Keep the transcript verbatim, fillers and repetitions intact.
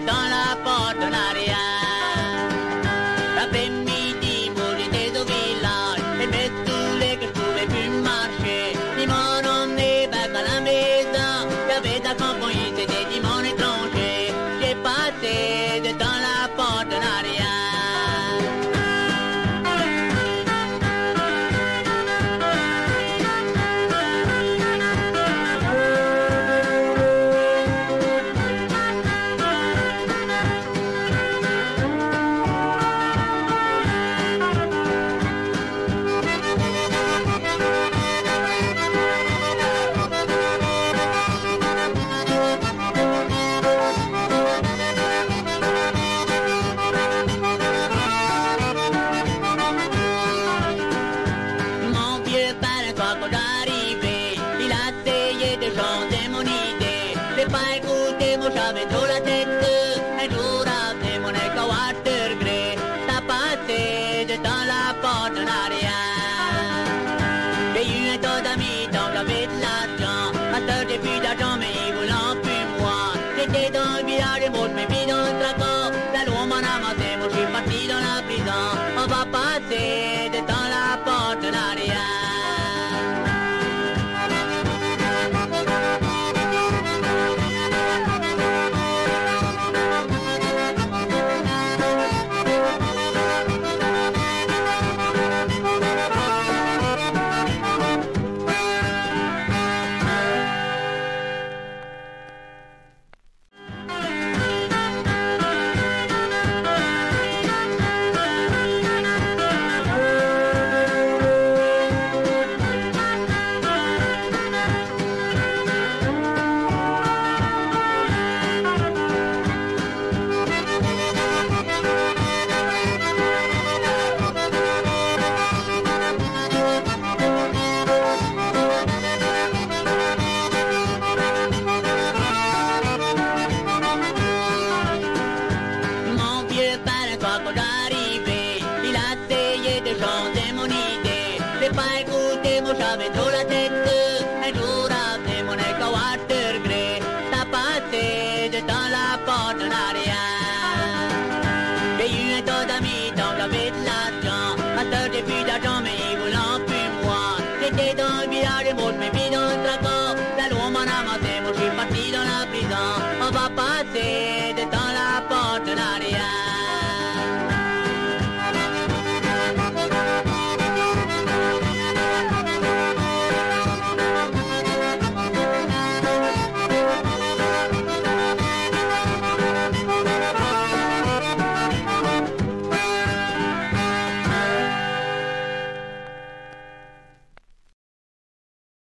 dans la partenariat. L'après-midi, moi j'étais au village, et me saoulais que je pouvais plus marcher. Ils m'ont emmené back à la maison, j'avais de la compagnie, c'était dit mon étranger. J'ai passé de dans la partenariat. J'avais trop la tête, un jour après mon écho à degré, ça passait de dans la partenariat. J'ai eu un tas d'amis, donc j'avais de l'argent. Ma soeur, j'ai plus d'argent, mais ils voulaient plus moi. J'étais dans le village et moi, je me vis dans le tracas. La loi m'en a massé, moi je suis parti dans la prison. On va passer de dans la partenariat. J'avais trop la tête, un jour après mon écho à degré, ça passait de dans la partenariat. J'ai eu un tas d'amis, donc j'avais de l'argent. Ma soeur, j'ai plus d'argent, mais ils voulaient plus moi. J'étais dans le village et moi je me vis dans le tracas. La loi m'en a massé, moi je suis parti dans la prison. On va passer